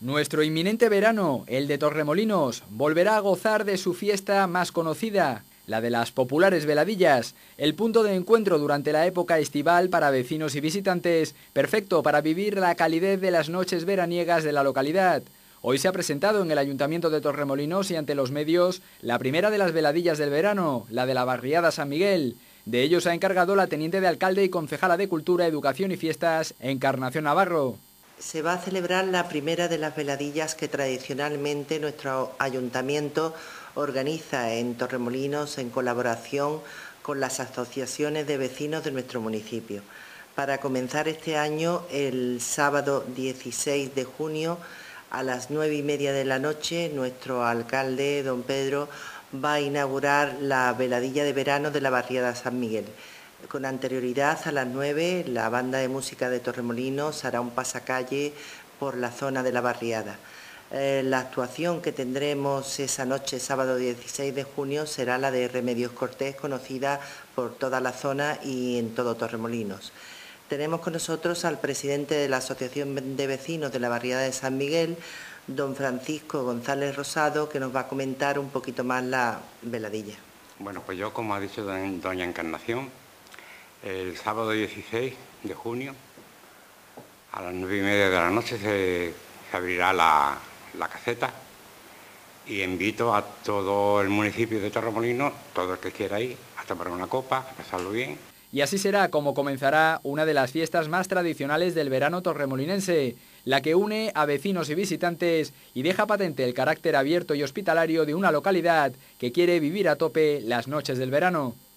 Nuestro inminente verano, el de Torremolinos, volverá a gozar de su fiesta más conocida, la de las populares veladillas, el punto de encuentro durante la época estival para vecinos y visitantes, perfecto para vivir la calidez de las noches veraniegas de la localidad. Hoy se ha presentado en el Ayuntamiento de Torremolinos y ante los medios la primera de las veladillas del verano, la de la barriada San Miguel. De ello se ha encargado la teniente de alcalde y concejala de Cultura, Educación y Fiestas, Encarnación Navarro. Se va a celebrar la primera de las veladillas que tradicionalmente nuestro ayuntamiento organiza en Torremolinos en colaboración con las asociaciones de vecinos de nuestro municipio. Para comenzar este año, el sábado 16 de junio a las 9:30 de la noche, nuestro alcalde, don Pedro, va a inaugurar la veladilla de verano de la barriada San Miguel. Con anterioridad, a las 9, la banda de música de Torremolinos hará un pasacalle por la zona de la barriada. La actuación que tendremos esa noche, sábado 16 de junio, será la de Remedios Cortés, conocida por toda la zona y en todo Torremolinos. Tenemos con nosotros al presidente de la Asociación de Vecinos de la barriada de San Miguel, don Francisco González Rosado, que nos va a comentar un poquito más la veladilla. Bueno, pues yo, como ha dicho doña Encarnación, el sábado 16 de junio, a las 9:30 de la noche, se abrirá la caseta y invito a todo el municipio de Torremolinos, todo el que quiera ir, a tomar una copa, a pasarlo bien. Y así será como comenzará una de las fiestas más tradicionales del verano torremolinense, la que une a vecinos y visitantes y deja patente el carácter abierto y hospitalario de una localidad que quiere vivir a tope las noches del verano.